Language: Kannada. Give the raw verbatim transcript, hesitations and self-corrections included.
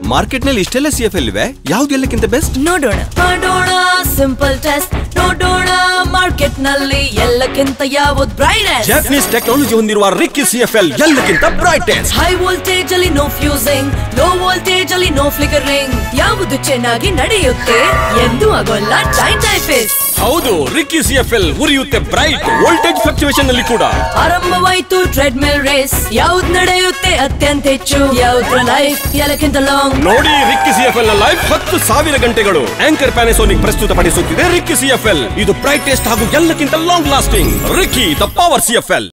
ಮಾರ್ಕೆಟ್ ನಲ್ಲಿ ಇಷ್ಟೆಲ್ಲ ಸಿ ಎಫ್ ಎಲ್ ಇವೆ, ಯಾವ್ದು ಎಲ್ಲಕ್ಕಿಂತ ಬೆಸ್ಟ್? ನೋಡೋಣ ಮಾಡೋಣ ಸಿಂಪಲ್ ಟೆಸ್ಟ್ ನೋಡೋಣ ಮಾರ್ಕೆಟ್ ನಲ್ಲಿ ಎಲ್ಲಕ್ಕಿಂತ ಯಾವ್ದು ಬ್ರೈಟೆಸ್ಟ್. ಜಾಪನೀಸ್ ಟೆಕ್ನಾಲಜಿ ಹೊಂದಿರುವ ರಿಕ್ಕಿ ಸಿ ಎಫ್ ಎಲ್ ಎಲ್ಲಕ್ಕಿಂತ ಬ್ರೈಟೆಸ್ಟ್. ಹೈ ವೋಲ್ಟೇಜ್ ಅಲ್ಲಿ ನೋ ಫ್ಯೂಸಿಂಗ್, ಲೋ ವೋಲ್ಟೇಜ್ ಅಲ್ಲಿ ನೋ ಫ್ಲಿಕರಿಂಗ್, ಯಾವುದು ಚೆನ್ನಾಗಿ ನಡೆಯುತ್ತೆ ಎಂದು ಆಗೋಲ್ಲ ಟೈಮ್ ಟೈಫಿಸ್. ಹೌದು, ರಿಕ್ಕಿ ಸಿ ಎಫ್ ಎಲ್ ಉರಿಯುತ್ತೆ ಬ್ರೈಟ್ ವೋಲ್ಟೇಜ್ ಫ್ಲಕ್ಚುಯೇಷನ್ ಅಲ್ಲಿ ಕೂಡ. ಆರಂಭವಾಯ್ತು ಟ್ರೆಡ್ಮಿಲ್ ರೇಸ್, ಯಾವ್ದು ನಡೆಯುತ್ತೆ ಅತ್ಯಂತ ಹೆಚ್ಚು, ಯಾವ್ದ್ರ ಲೈಫ್ ಎಲ್ಲಕ್ಕಿಂತ ಲಾಂಗ್. ನೋಡಿ, ರಿಕ್ಕಿ ಸಿ ಎಫ್ ಎಲ್ ನ ಲೈಫ್ ಹತ್ತು ಸಾವಿರ ಗಂಟೆಗಳು. ಆಂಕರ್ ಪ್ಯಾನಾಸೋನಿಕ್ ಪ್ರಸ್ತುತಪಡಿಸುತ್ತಿದೆ ರಿಕ್ಕಿ ಸಿ ಎಫ್ ಎಲ್. ಇದು ಬ್ರೈಟೆಸ್ಟ್ ಹಾಗೂ ಎಲ್ಲಕ್ಕಿಂತ long lasting Ricky the power C F L.